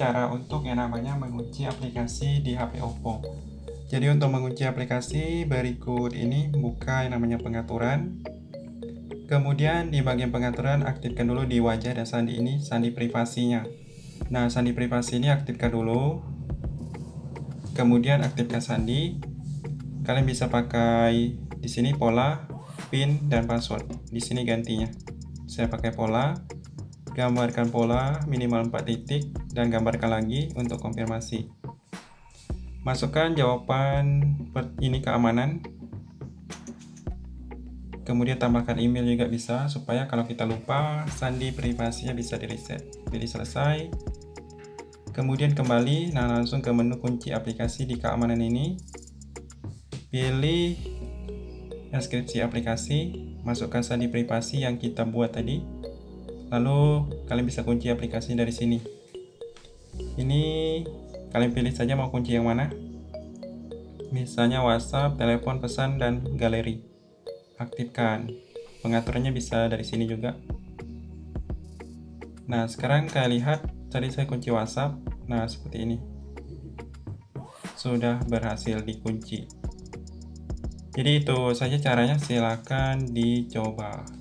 cara untuk yang namanya mengunci aplikasi di HP Oppo. Jadi untuk mengunci aplikasi berikut ini, buka yang namanya pengaturan. Kemudian di bagian pengaturan aktifkan dulu di wajah dan sandi ini, sandi privasinya. Nah, sandi privasi ini aktifkan dulu. Kemudian aktifkan sandi. Kalian bisa pakai di sini pola, pin, dan password. Di sini gantinya. Saya pakai pola. Gambarkan pola minimal 4 titik dan gambarkan lagi untuk konfirmasi. Masukkan jawaban ini keamanan. Kemudian tambahkan email juga bisa, supaya kalau kita lupa sandi privasinya bisa di reset. Pilih selesai. Kemudian kembali, langsung ke menu kunci aplikasi di keamanan ini. Pilih deskripsi aplikasi, masukkan sandi privasi yang kita buat tadi. Lalu kalian bisa kunci aplikasi dari sini. Ini kalian pilih saja mau kunci yang mana. Misalnya WhatsApp, telepon, pesan, dan galeri. Aktifkan. Pengaturannya bisa dari sini juga. Nah, sekarang kalian lihat tadi saya kunci WhatsApp. Nah, seperti ini. Sudah berhasil dikunci. Jadi itu saja caranya, silakan dicoba.